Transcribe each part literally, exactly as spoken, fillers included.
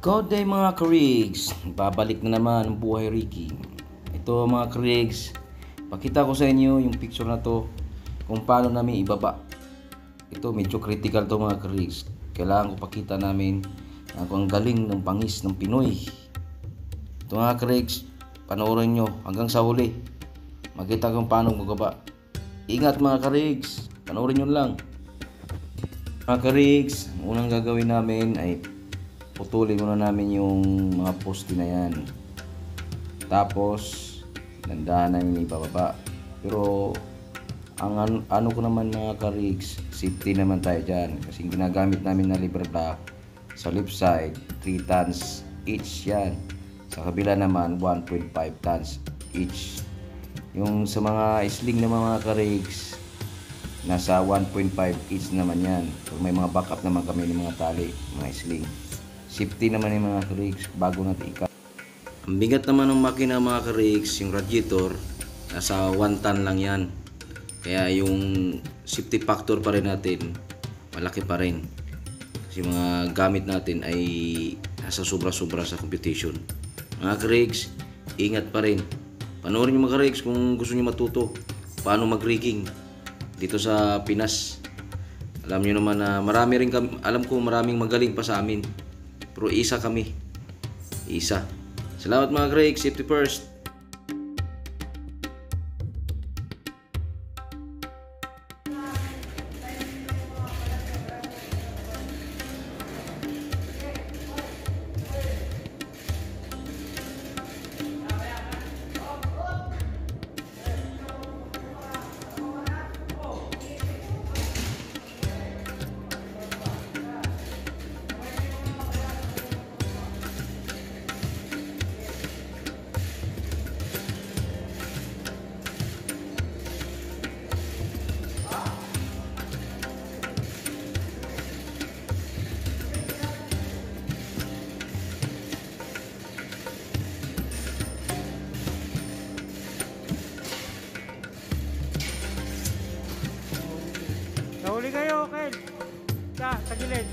Good day mga Krigs, babalik na naman ang buhay Ricky. Ito mga Krigs, pakita ko sa inyo yung picture na to kung paano namin ibaba. Ito medyo critical to mga Krigs. Kailangan ko pakita namin na kung ang galing ng pangis ng Pinoy. Ito mga Krigs, panoorin nyo hanggang sa huli. Makita kung paano magbaba. Ingat mga Krigs, panoorin nyo lang. Mga Krigs, unang gagawin namin ay putulin muna namin yung mga poste na yan, tapos dandahan namin ibababa. Pero ang ano, ano ko naman mga ka-rigs, safety naman tayo dyan kasi ginagamit namin na libre block. Sa left side three tons each yan, sa kabila naman one point five tons each. Yung sa mga sling na mga ka-rigs, nasa one point five each naman yan. So, may mga backup naman kami ng mga tali, mga sling. Safety naman yung mga ka-rigs bago natin ika. Ang bigat naman ng makina mga ka-rigs, yung radiator nasa one ton lang yan. Kaya yung safety factor pa rin natin malaki pa rin. Kasi mga gamit natin ay nasa sobra-sobra sa competition. Mga ka-rigs, ingat pa rin. Panoorin nyo mga ka-rigs kung gusto nyo matuto paano mag-rigging dito sa Pinas. Alam nyo naman na marami rin kami, alam ko maraming magaling pa sa amin. Pero isa kami. Isa. Salamat mga Greg. Safety first. Nahuli kayo, Kel. Sa, sa gilid.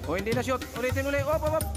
O hindi na shoot. Ulitin ulit. Op, op, op.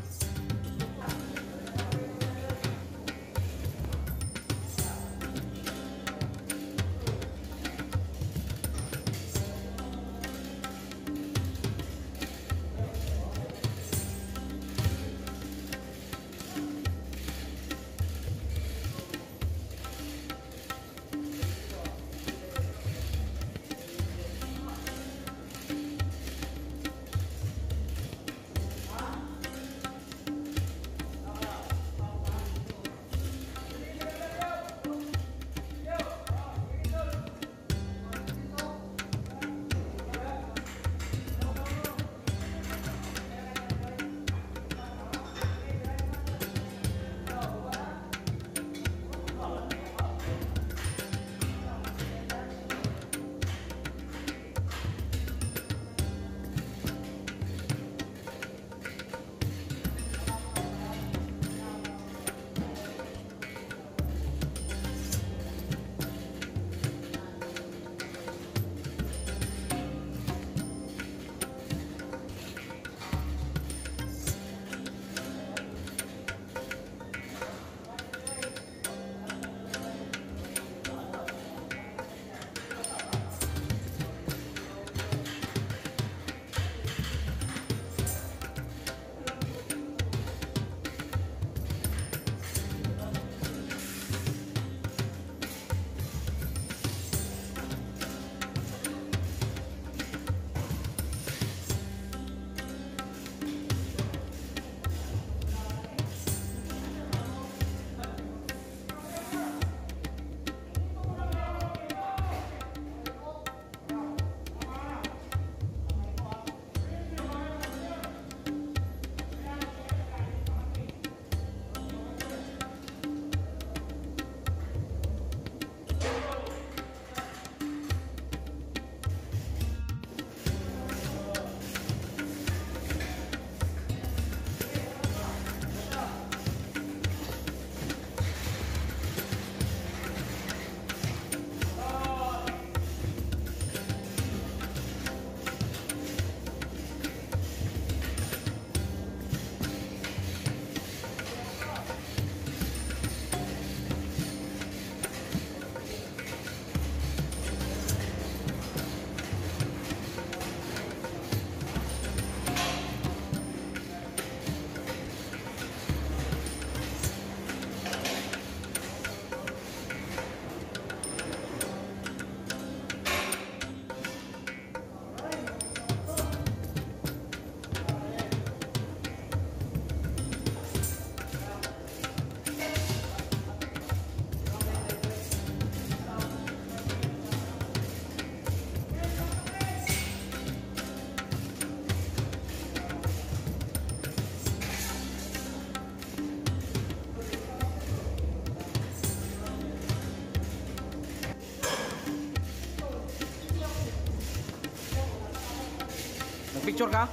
Nagpicture ka?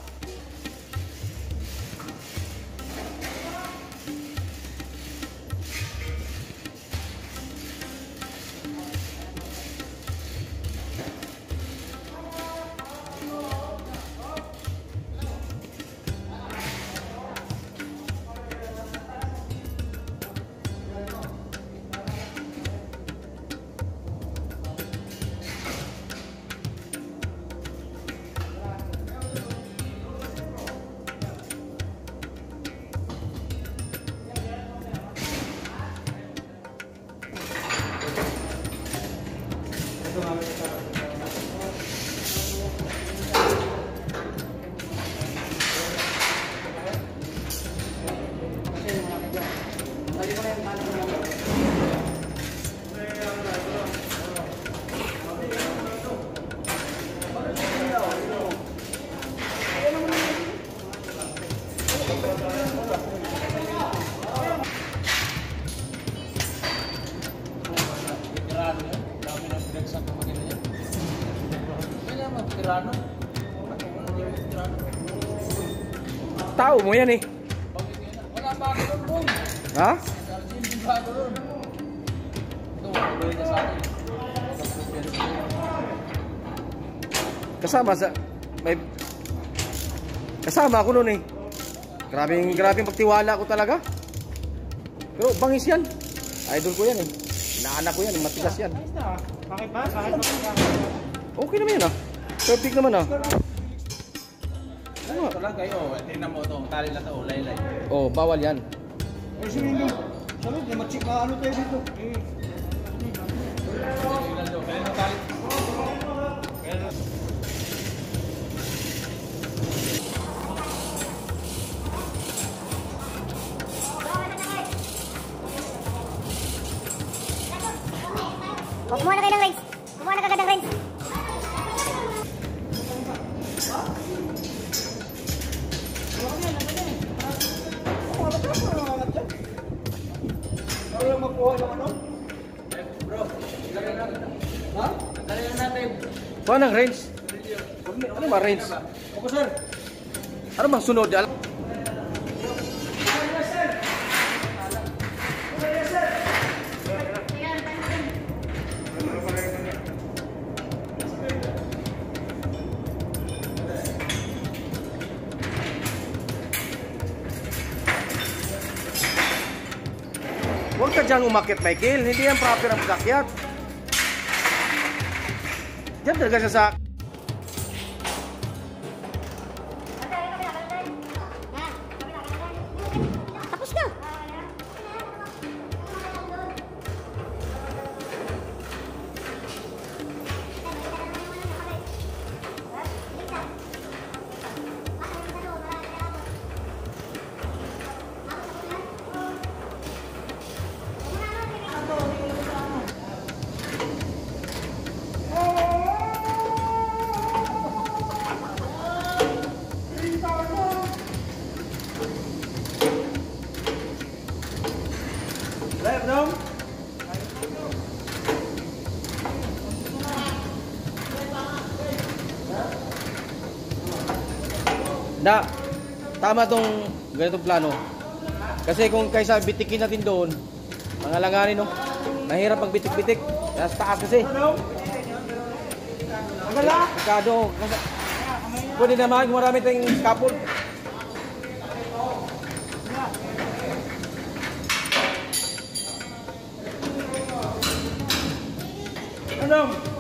Tao mo yan eh. Wala pa ako doon, boy. Ha? Hindi pa ako doon. Ito, tuloy na sa akin. Kasama sa may Kasama ako noon eh. Grabing, grabing pagtiwala ko talaga. Pero bangis yan. Idol ko yan eh. Inaanak ko yan, matigas yan. Ayos na. Bakit ba? Bakit ba? Okay naman yan ah. Perfect naman ah. Ito lang kayo. Tingnan mo ito. Tali na ito. Laylay. Oh, bawal yan. Ay, sinigil. Sabi, di mag-check ka ano tayo dito. Eh. Kailan mo tali? O, kumuha na kayo ng range. Kumuha na kagad ng range. Ayaw magkuha ng ano? Kuha ng range. Ano ba range? Opo, sir. Ano bang sunod? Al- Huwag ka dyan umakit, Michael. Hindi yan proper ang pagkakyat. Diyan talaga siya sa... Tapos na. Left, no? Na, tama tong ganitong plano. Kasi kung kaysa bitikin natin doon, mga langanin, no? Mahirap magbitik-bitik. Nasa taas kasi. Agala? Pagkado. Pwede naman, kung marami tayong scaffold. Ano?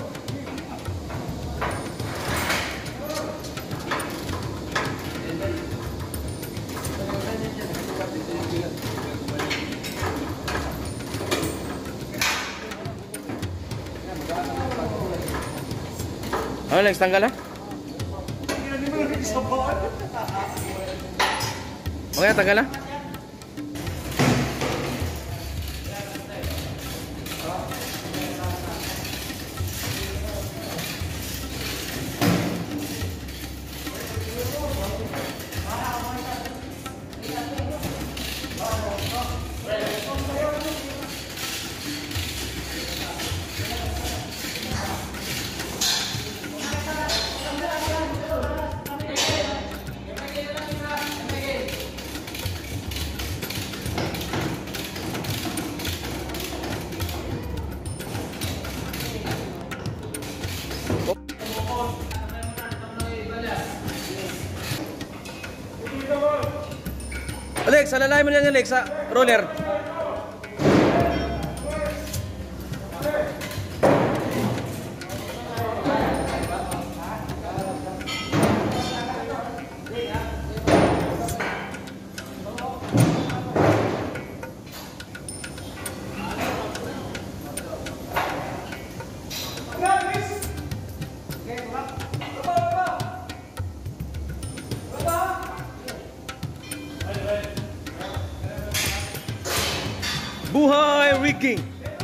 Ano, Lex, tanggal ha? Okay, tanggal ha? Alex, alalay mo na yan, Alex, sa roller. Buhay Ricky!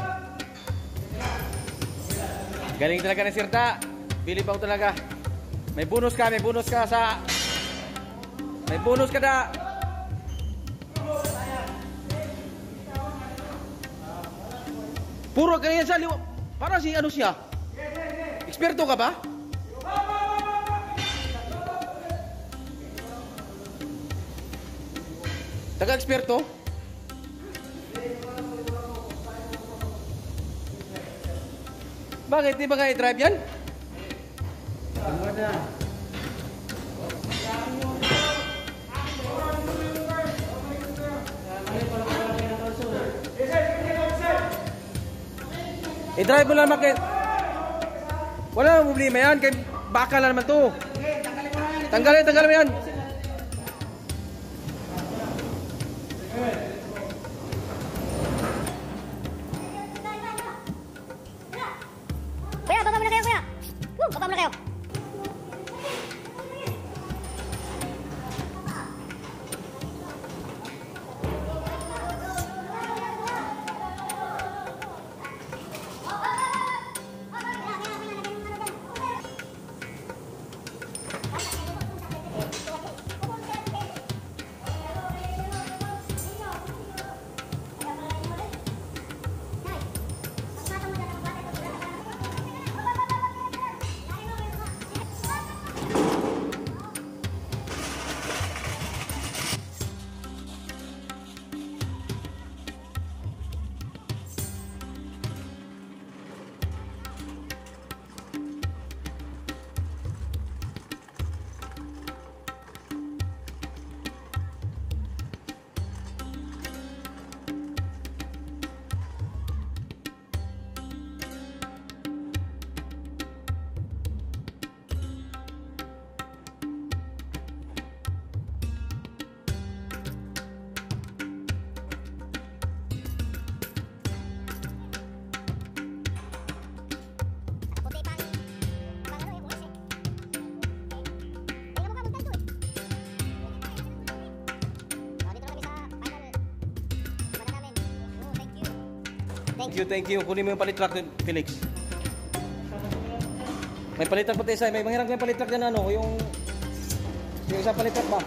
Galing talaga ng Sirta. Bili pa ko talaga. May bonus ka, may bonus ka sa... May bonus ka na. Puro ganyan siya. liwa- Parang si ano siya? Eksperto ka ba? Taga-eksperto? Bakit? Di ba kayo drive yan? Tama na. I-drive mo lang makit. Wala nang problema yan. Kay bakal na naman to. Tanggalin, tanggalin mo yan. Kuya, baba muna kayo, kuya. Woo, baba muna kayo. Puti pang, pang ano yung bukas eh. Tingnan mo ka, magtanto eh. So, dito na kami sa final. Mana namin. Oh, thank you. Thank you, thank you. Kunin mo yung palitrack dun, Felix. May palitrack pati isa. May manghirang may palitrack dyan ano. Yung... Yung isang palitrack ba?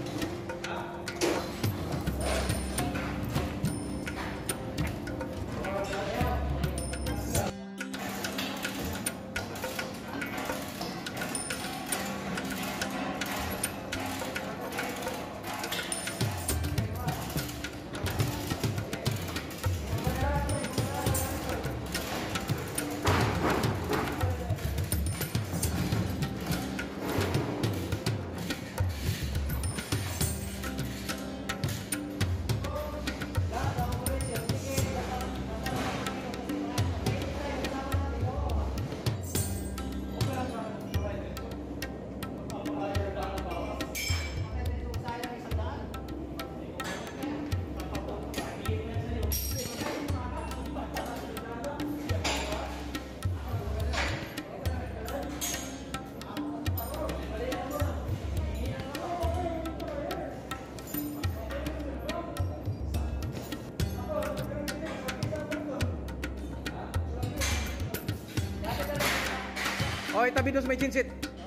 Oh, itabi doon sa may chinsit.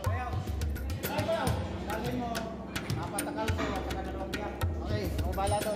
Okay, ako bala doon.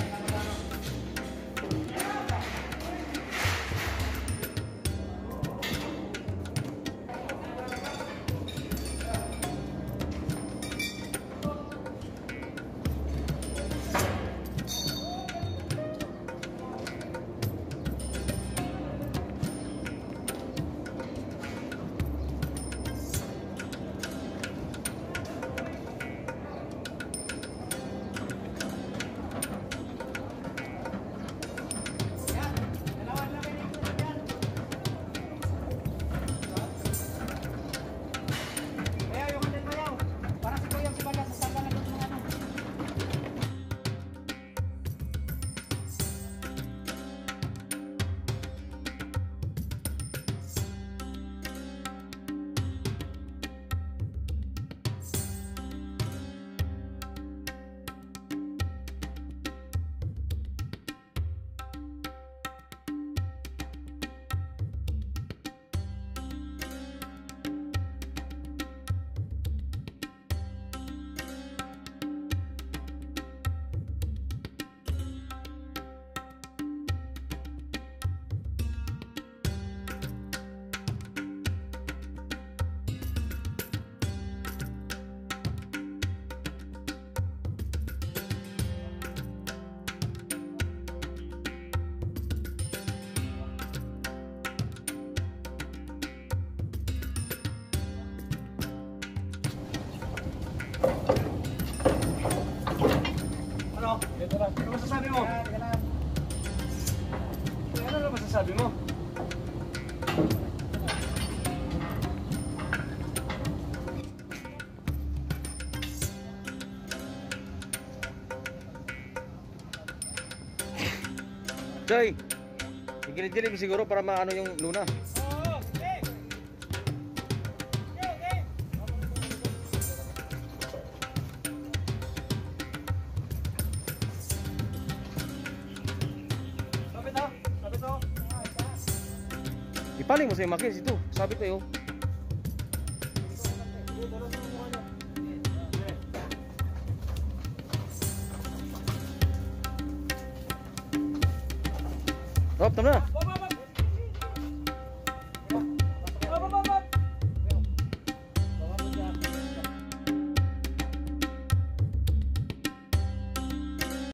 Ano? Ito na. Ano masasabi mo? Ano na masasabi mo? Jay, igilid-gilid siguro para maano yung luna. Oo, okay. Okay, okay. Sabi to, sabi to. Ipaling mo sa makis ito. Sabi tayo. Rob, tama na.